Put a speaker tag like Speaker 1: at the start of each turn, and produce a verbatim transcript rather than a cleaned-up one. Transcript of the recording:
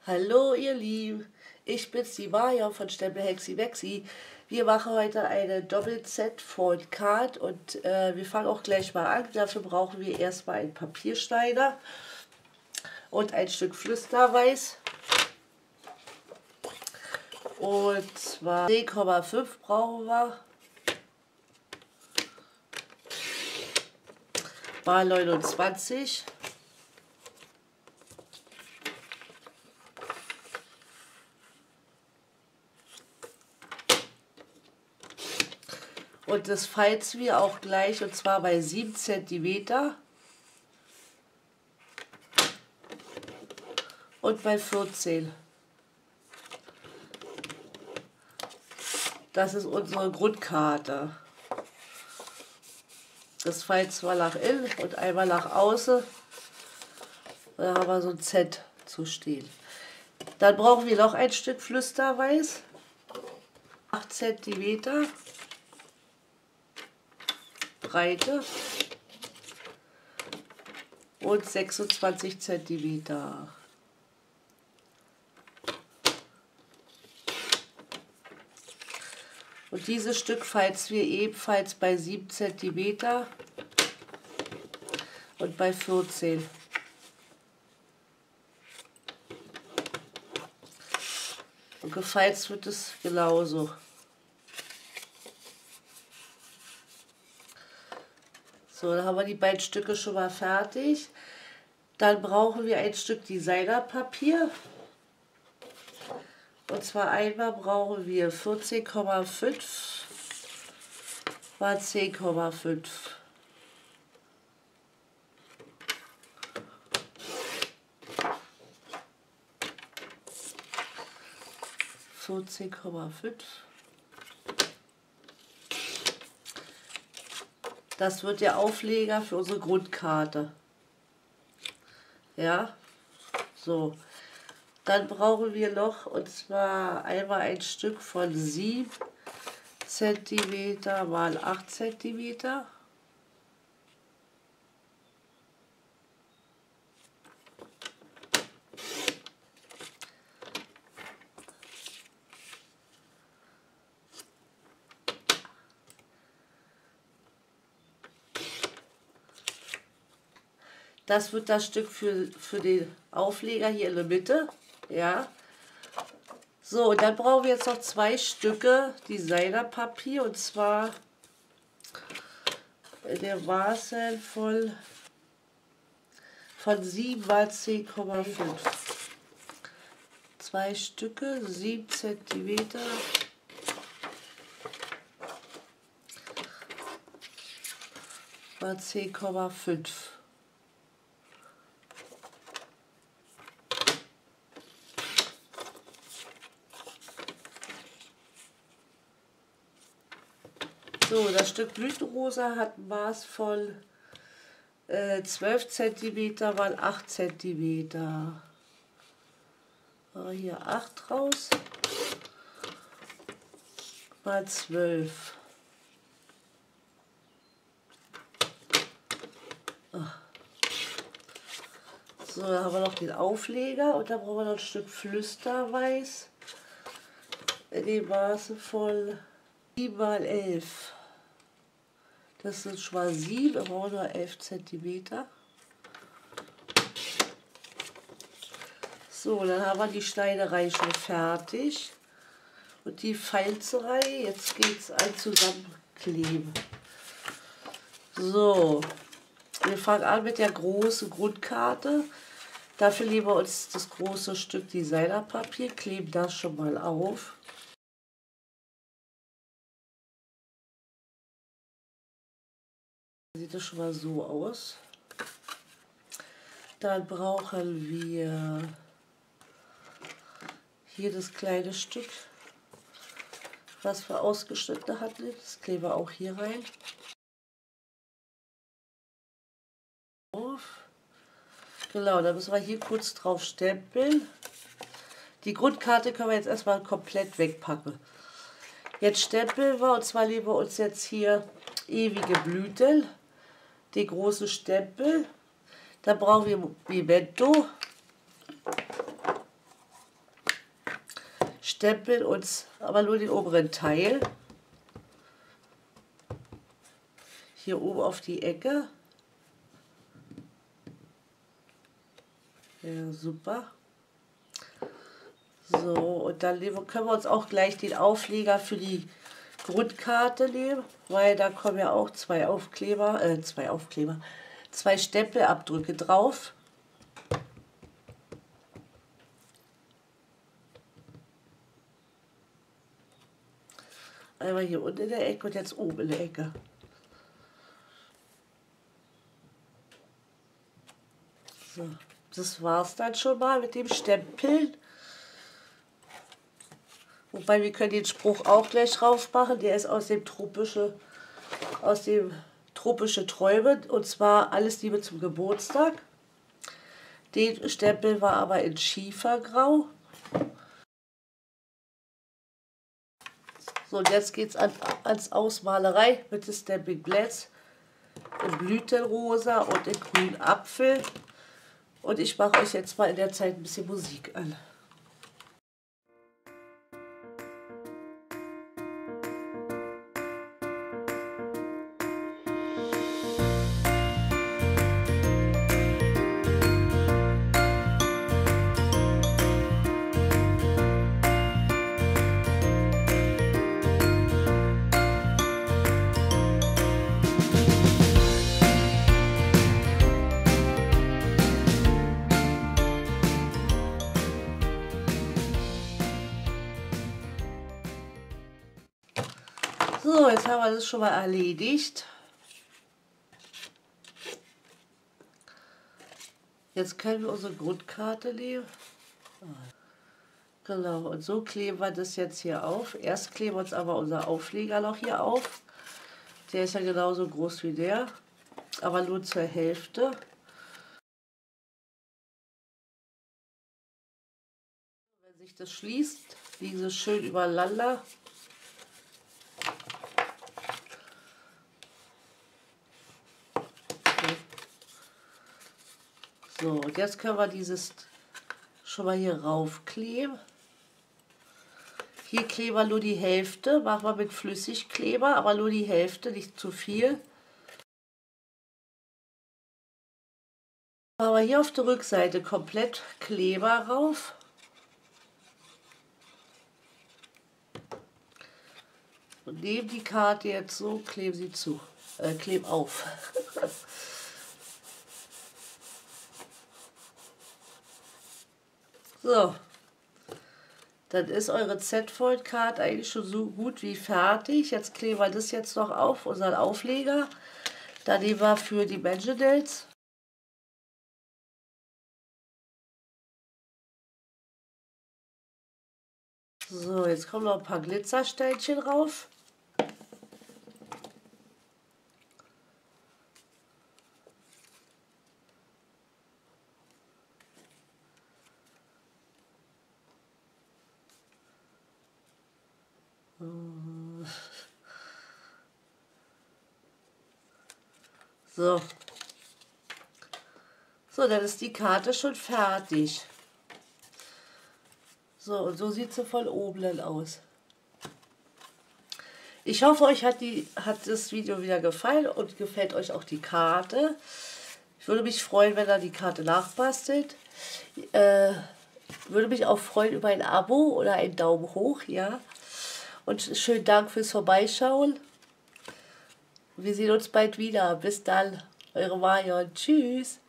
Speaker 1: Hallo ihr Lieben, ich bin's die Maja von Stempel Hexi Wexi. Wir machen heute eine Doppelset Fold Card und äh, wir fangen auch gleich mal an. Dafür brauchen wir erstmal einen Papierschneider und ein Stück Flüsterweiß. Und zwar zehn Komma fünf brauchen wir. Mal neunundzwanzig. Und das falzen wir auch gleich, und zwar bei sieben Zentimeter und bei vierzehn. Das ist unsere Grundkarte. Das falzen wir nach innen und einmal nach außen. Da haben wir so ein Z zu stehen. Dann brauchen wir noch ein Stück Flüsterweiß. acht Zentimeter. Breite und sechsundzwanzig Zentimeter. Und dieses Stück falzen wir ebenfalls bei sieben Zentimeter und bei vierzehn. Und gefalzt wird es genauso. So, dann haben wir die beiden Stücke schon mal fertig. Dann brauchen wir ein Stück Designerpapier. Und zwar einmal brauchen wir vierzehn Komma fünf mal zehn Komma fünf. vierzehn Komma fünf. Das wird der Aufleger für unsere Grundkarte. Ja, so. Dann brauchen wir noch, und zwar einmal ein Stück von sieben Zentimeter mal acht Zentimeter. Das wird das Stück für, für den Aufleger hier in der Mitte. Ja. So, und dann brauchen wir jetzt noch zwei Stücke Designerpapier, und zwar der Maße von, von sieben mal zehn Komma fünf. Zwei Stücke, sieben Zentimeter. Mal zehn Komma fünf. So, das Stück Blütenrosa hat ein Maß von äh, zwölf Zentimeter mal acht Zentimeter. Hier acht raus. Mal zwölf. So, dann haben wir noch den Aufleger, und dann brauchen wir noch ein Stück Flüsterweiß. Die Maße von sieben mal elf. Das sind schon mal sieben, da brauchen wir nur elf Zentimeter. So, dann haben wir die Schneiderei schon fertig. Und die Falzerei, jetzt geht es an Zusammenkleben. So, wir fangen an mit der großen Grundkarte. Dafür nehmen wir uns das große Stück Designerpapier, kleben das schon mal auf. Sieht das schon mal so aus. Dann brauchen wir hier das kleine Stück, was wir ausgeschnitten hatten. Das kleben wir auch hier rein. Genau, da müssen wir hier kurz drauf stempeln. Die Grundkarte können wir jetzt erstmal komplett wegpacken. Jetzt stempeln wir, und zwar nehmen wir uns jetzt hier ewige Blüten, den großen Stempel. Dann brauchen wir Memento. stempeln uns aber nur den oberen Teil. Hier oben auf die Ecke. Ja, super. So, und dann können wir uns auch gleich den Aufleger für die Grundkarte nehmen, weil da kommen ja auch zwei Aufkleber, äh, zwei Aufkleber, zwei Stempelabdrücke drauf. Einmal hier unten in der Ecke und jetzt oben in der Ecke. So, das war's dann schon mal mit dem Stempeln. Wobei wir können den Spruch auch gleich drauf machen. Der ist aus dem tropische, aus dem tropische Träume, und zwar alles Liebe zum Geburtstag. Den Stempel war aber in Schiefergrau. So, und jetzt geht es an, ans Ausmalerei mit den Stamping Blends in Blütenrosa und in grünen Apfel. Und ich mache euch jetzt mal in der Zeit ein bisschen Musik an. So, jetzt haben wir das schon mal erledigt. Jetzt können wir unsere Grundkarte nehmen. Genau, und so kleben wir das jetzt hier auf. Erst kleben wir uns aber unser Aufleger noch hier auf. Der ist ja genauso groß wie der, aber nur zur Hälfte. Wenn sich das schließt, liegen sie schön übereinander. So, und jetzt können wir dieses schon mal hier raufkleben. Hier kleben wir nur die Hälfte, machen wir mit Flüssigkleber, aber nur die Hälfte, nicht zu viel. Machen wir hier auf der Rückseite komplett Kleber rauf. Und nehmen die Karte jetzt so, kleben sie zu, äh, kleben auf. So, dann ist eure Z-Fold-Card eigentlich schon so gut wie fertig. Jetzt kleben wir das jetzt noch auf, unseren Aufleger. Dann nehmen wir für die Mangonels. So, jetzt kommen noch ein paar Glitzersteinchen drauf. So. So, dann ist die Karte schon fertig. So, und so sieht sie von oben dann aus. Ich hoffe, euch hat, die, hat das Video wieder gefallen und gefällt euch auch die Karte. Ich würde mich freuen, wenn ihr die Karte nachbastelt. Äh, würde mich auch freuen über ein Abo oder einen Daumen hoch, ja. Und schönen Dank fürs Vorbeischauen. Wir sehen uns bald wieder. Bis dann, eure Marion. Tschüss.